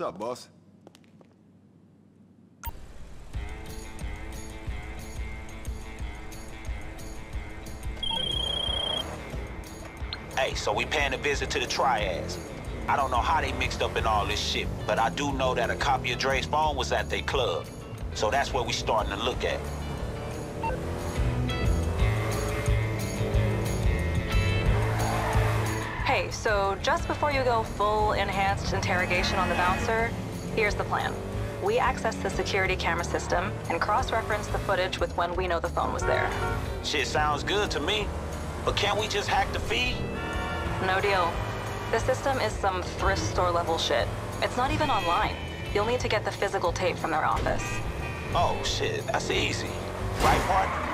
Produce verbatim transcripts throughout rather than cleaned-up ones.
up, boss? Hey, so we paying a visit to the Triads. I don't know how they mixed up in all this shit, but I do know that a copy of Dre's phone was at their club. So that's what we starting to look at. Hey, so just before you go full enhanced interrogation on the bouncer, here's the plan. We access the security camera system and cross-reference the footage with when we know the phone was there. Shit sounds good to me, but can't we just hack the feed? No deal. The system is some thrift store level shit. It's not even online. You'll need to get the physical tape from their office. Oh shit, that's easy. Right, partner?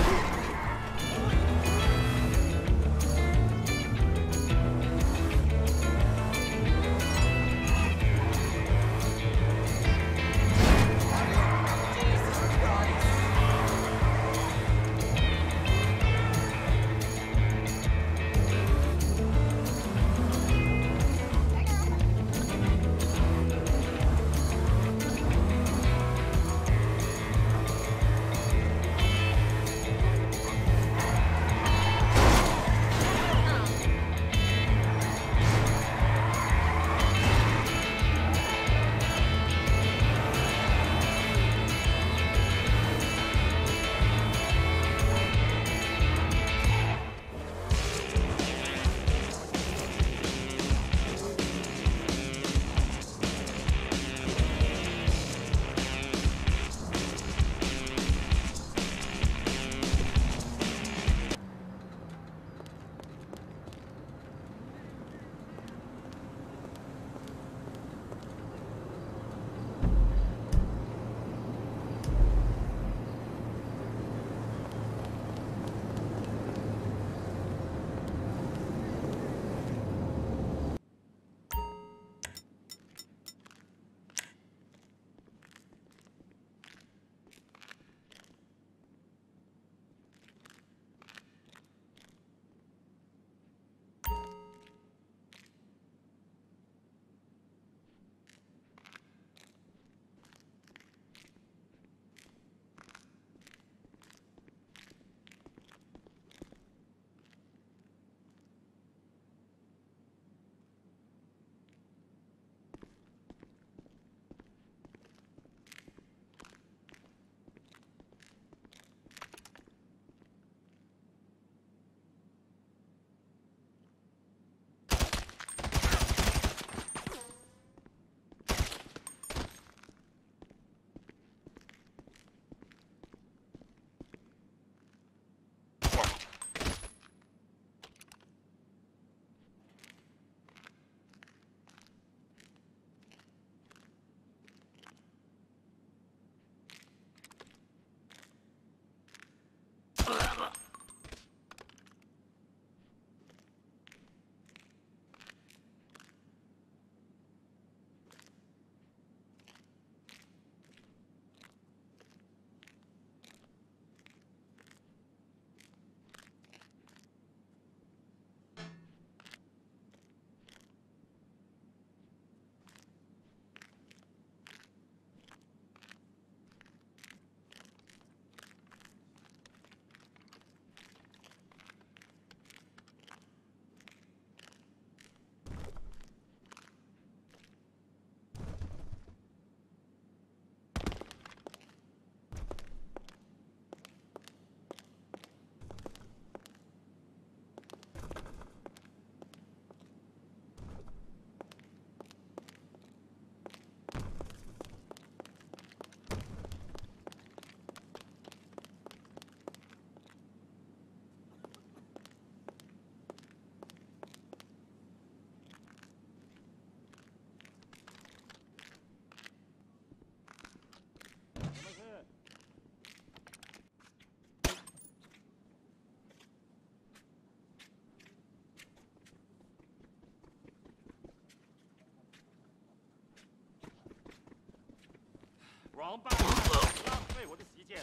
王八蛋，浪费我的席间。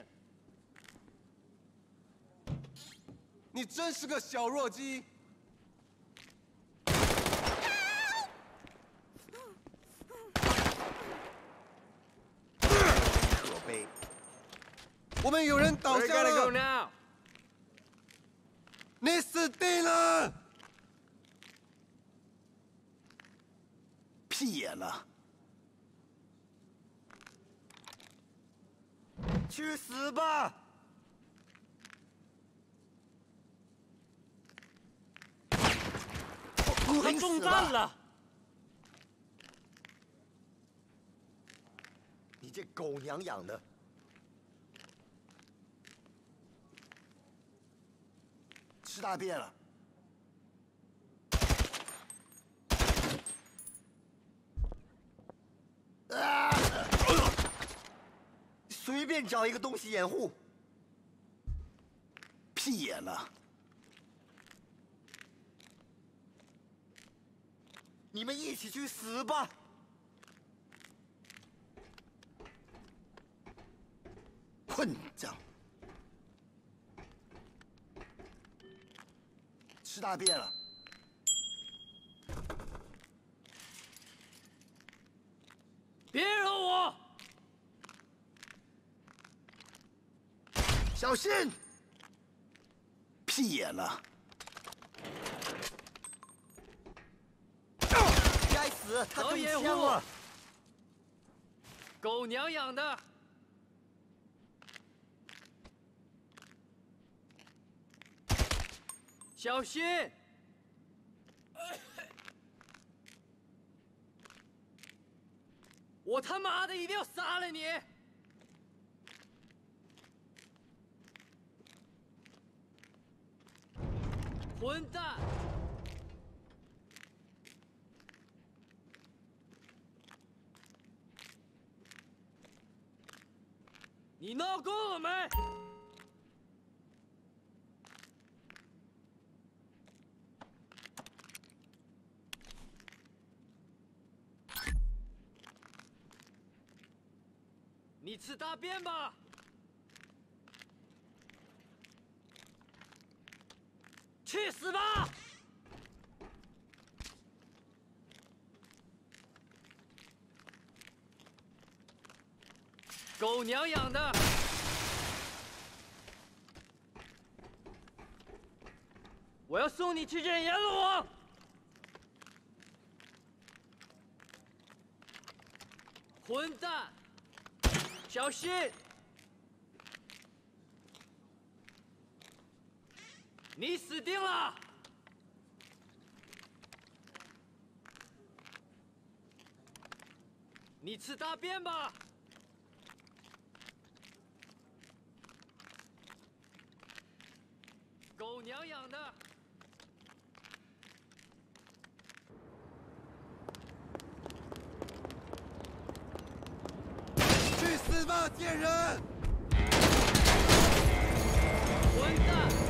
你真是个小弱鸡！ 我们有人倒 We're 下 gonna go 了， now. 你死定了！ 屁眼了！ 去死吧！他中弹了！ 你这狗娘养的！吃大便了！啊！随便找一个东西掩护。屁眼了！你们一起去死吧！混账！吃大便了！ 别惹我！ 小心！屁眼了！该死，他中枪了！ 狗娘养的！小心！我他妈的一定要杀了你！混蛋！你闹够了没？你吃大便吧！去死吧！狗娘养的！我要送你去见阎罗王！混蛋！小心！你死定了！你吃大便吧！狗娘养的！ 去死吧，贱人！ 混蛋！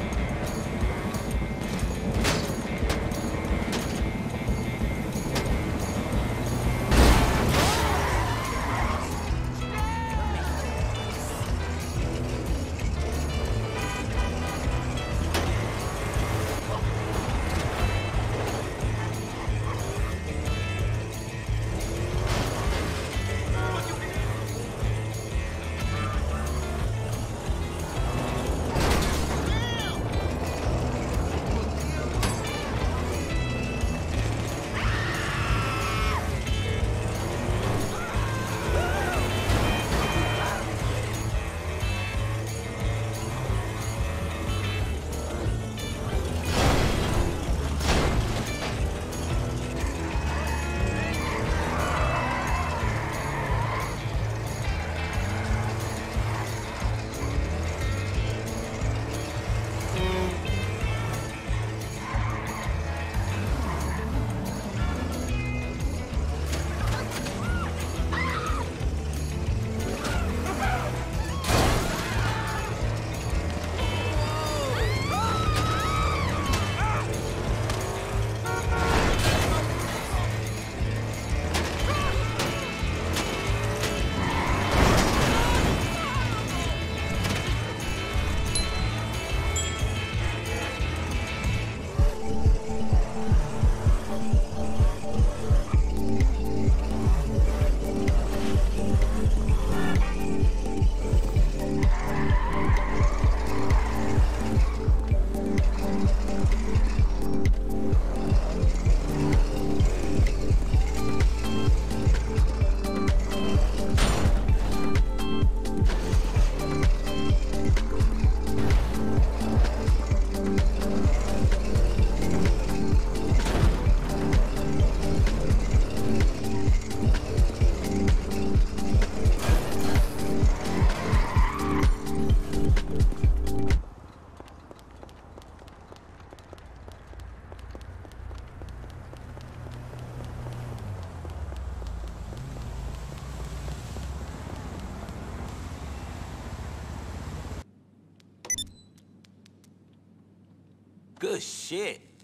Good shit.